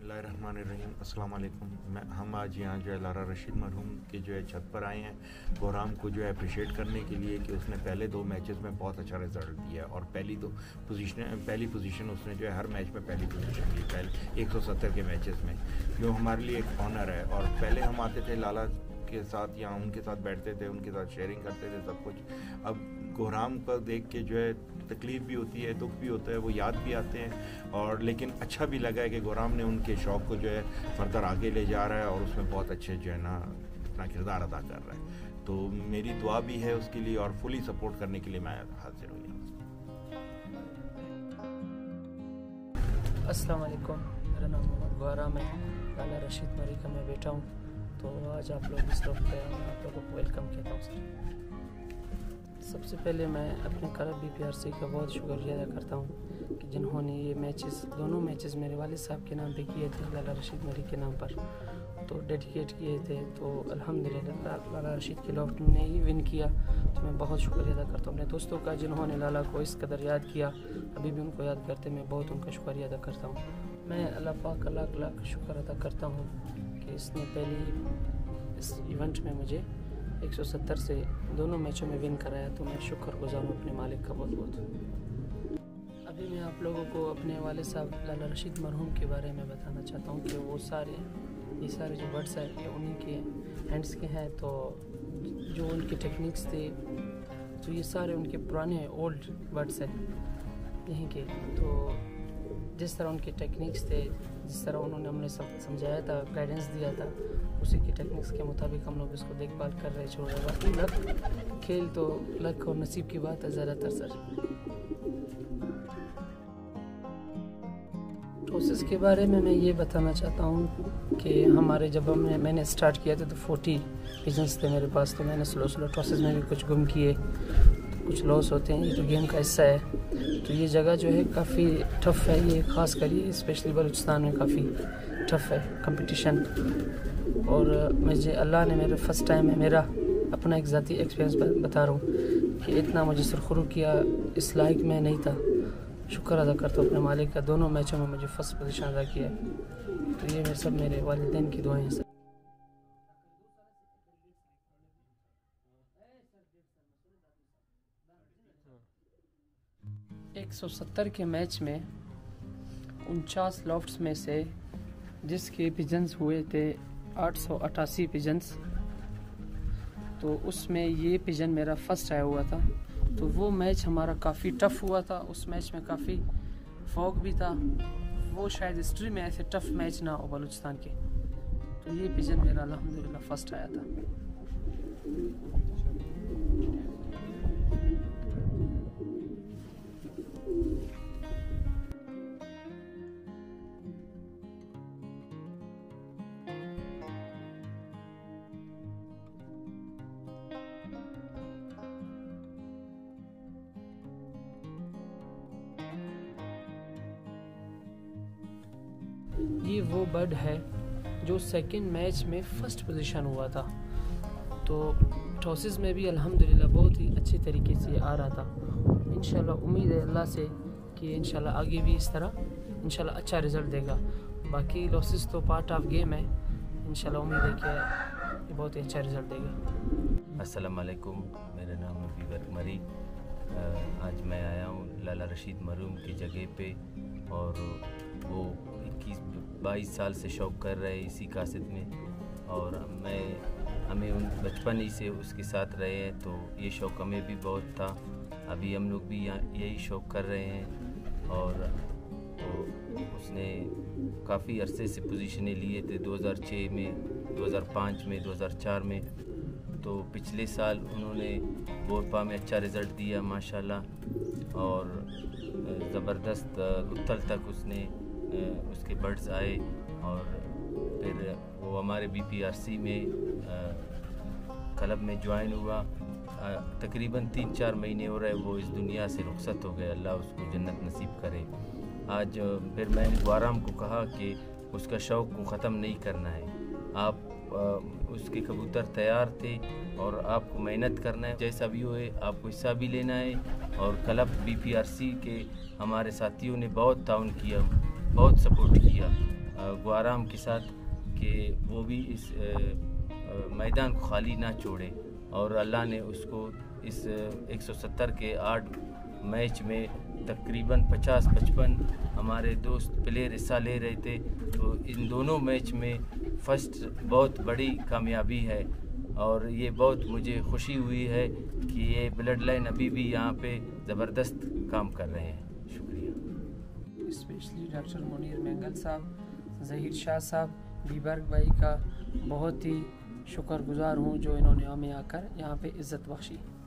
बिस्मिल्लाहिर्रहमानिर्रहीम अस्सलाम वालेकुम। हम आज यहाँ जो है लाला रशीद मरहूम के जो है छत पर आए हैं गोराम को जो है अप्रिशिएट करने के लिए कि उसने पहले 2 मैचेस में बहुत अच्छा रिजल्ट दिया है और पहली पोजीशन उसने जो है हर मैच में पहली पोजीशन ली, पहले 170 के मैचेस में, जो हमारे लिए एक ऑनर है। और पहले हम आते थे लाला के साथ या उनके साथ बैठते थे, उनके साथ शेयरिंग करते थे सब कुछ। अब गोराम को देख के जो है तकलीफ़ भी होती है, दुख भी होता है, वो याद भी आते हैं और लेकिन अच्छा भी लगा है कि गोराम ने उनके शौक़ को जो है फर्दर आगे ले जा रहा है और उसमें बहुत अच्छे जो है ना अपना किरदार अदा कर रहा है। तो मेरी दुआ भी है उसके लिए और फुली सपोर्ट करने के लिए मैं हाजिर हूँ। अस्सलाम वालेकुम, मेरा नाम मोहम्मद गोराम है, लाला रशीद मरी का मैं बेटा हूँ। तो आज आप लोग इस वक्त पे मैं आप लोगों को वेलकम कहता हूँ सर। सबसे पहले मैं अपने क्लब BPRC का बहुत शुक्रिया अदा करता हूँ कि जिन्होंने ये दोनों मैचेस मेरे वालिद साहब के नाम पे किए थे, लाला रशीद मरी के नाम पर तो डेडिकेट किए थे। तो अल्हम्दुलिल्लाह लाला रशीद के लोग ने ही विन किया, तो मैं बहुत शुक्रिया अदा करता हूँ अपने दोस्तों का जिन्होंने लाला को इस कदर याद किया, अभी भी उनको याद करते मैं बहुत उनका शुक्रिया अदा करता हूँ। मैं अल्लाह पाक का लाख लाख शुक्र अदा करता हूँ कि इसने पहली इस इवेंट में मुझे 170 से दोनों मैचों में विन कराया, तो मैं शुक्रगुज़ार हूँ अपने मालिक का बहुत बहुत। अभी मैं आप लोगों को अपने वाले साहब लाला रशीद मरहूम के बारे में बताना चाहता हूँ कि वो ये सारे जो बर्ड्स हैं ये उन्हीं के हैंड्स के हैं। तो जो उनके टेक्निक्स थे तो ये सारे उनके पुराने ओल्ड बर्ड्स हैं यहीं के। तो जिस तरह उनके टेक्निक्स थे, जिस तरह उन्होंने हमें समझाया था, गाइडेंस दिया था, उसी की टेक्निक्स के मुताबिक हम लोग इसको देखभाल कर रहे छोड़ रहे। बाकी लक खेल तो लक और नसीब की बात है ज़्यादातर सर। प्रोसेस के बारे में मैं ये बताना चाहता हूँ कि हमारे जब मैंने स्टार्ट किया था तो 40 पिजन्स थे मेरे पास। तो मैंने स्लो प्रोसेस में भी कुछ गुम किए, तो कुछ लॉस होते हैं, ये तो गेम का हिस्सा है। तो ये जगह जो है काफ़ी टफ़ है, ये ख़ास कर ये स्पेशली बलूचिस्तान में काफ़ी टफ़ है कंपटीशन। और मुझे अल्लाह ने मेरा फर्स्ट टाइम है, मेरा अपना एक ज़ाती एक्सपीरियंस बता रहा हूँ कि इतना मुझे सुरखरू किया इस लायक मैं नहीं था। शुक्र अदा करता हूँ अपने मालिक का, दोनों मैचों में मुझे फर्स्ट पोजीशन अदा किया है। तो ये मेरे वालिदैन की दुआएं हैं सर। 170 के मैच में 49 लॉफ्ट्स में से जिसके पिजन्स हुए थे 888 पिजन्स, तो उसमें ये पिजन मेरा फर्स्ट आया हुआ था। तो वो मैच हमारा काफ़ी टफ़ हुआ था, उस मैच में काफ़ी फॉग भी था, वो शायद हिस्ट्री में ऐसे टफ़ मैच ना हो बलूचिस्तान के। तो ये पिजन मेरा अल्हम्दुलिल्लाह फर्स्ट आया था। ये वो बर्ड है जो सेकंड मैच में फर्स्ट पोजीशन हुआ था। तो टॉसेस में भी अल्हम्दुलिल्लाह बहुत ही अच्छे तरीके से आ रहा था। इंशाल्लाह उम्मीद है अल्लाह से कि इंशाल्लाह आगे भी इस तरह इंशाल्लाह अच्छा रिज़ल्ट देगा। बाकी लॉसेस तो पार्ट ऑफ गेम है, इंशाल्लाह उम्मीद है कि बहुत ही अच्छा रिज़ल्ट देगा। अस्सलाम वालेकुम, मेरा नाम है बीबर मरी। आज मैं आया हूँ लाला रशीद मरहूम की जगह पे और वो 21-22 साल से शौक़ कर रहे इसी कासिद में और हमें उन बचपन ही से उसके साथ रहे हैं, तो ये शौक़ हमें भी बहुत था। अभी हम लोग भी यही शौक़ कर रहे हैं। और तो उसने काफ़ी अरसे से पोजीशनें लिए थे 2006 में, 2005 में, 2004 में। तो पिछले साल उन्होंने बोरपा में अच्छा रिज़ल्ट दिया माशाल्लाह और ज़बरदस्त उत्तल तक उसके बर्ड्स आए। और फिर वो हमारे BPRC में क्लब में ज्वाइन हुआ। तकरीबन 3-4 महीने हो रहे वो इस दुनिया से रुखसत हो गए, अल्लाह उसको जन्नत नसीब करे। आज फिर मैंने गोराम को कहा कि उसका शौक़ को ख़त्म नहीं करना है, आप उसके कबूतर तैयार थे और आपको मेहनत करना है, जैसा भी होए आपको हिस्सा भी लेना है। और क्लब BPRC के हमारे साथियों ने बहुत ताउन किया, बहुत सपोर्ट किया। गुआराम के साथ कि वो भी इस मैदान को खाली ना छोड़े, और अल्लाह ने उसको इस 170 के 8 मैच में तकरीबन 50-55 हमारे दोस्त प्लेयर हिस्सा ले रहे थे। तो इन दोनों मैच में फर्स्ट बहुत बड़ी कामयाबी है, और ये बहुत मुझे खुशी हुई है कि ये ब्लड लाइन अभी भी यहाँ पे ज़बरदस्त काम कर रहे हैं। शुक्रिया। स्पेशली डॉक्टर मुनीर मेंगल साहब, ज़हीर शाह साहब, बीबर्ग भाई का बहुत ही शुक्रगुजार हूँ जो इन्होंने हमें आकर यहाँ पे इज़्ज़त बख्शी।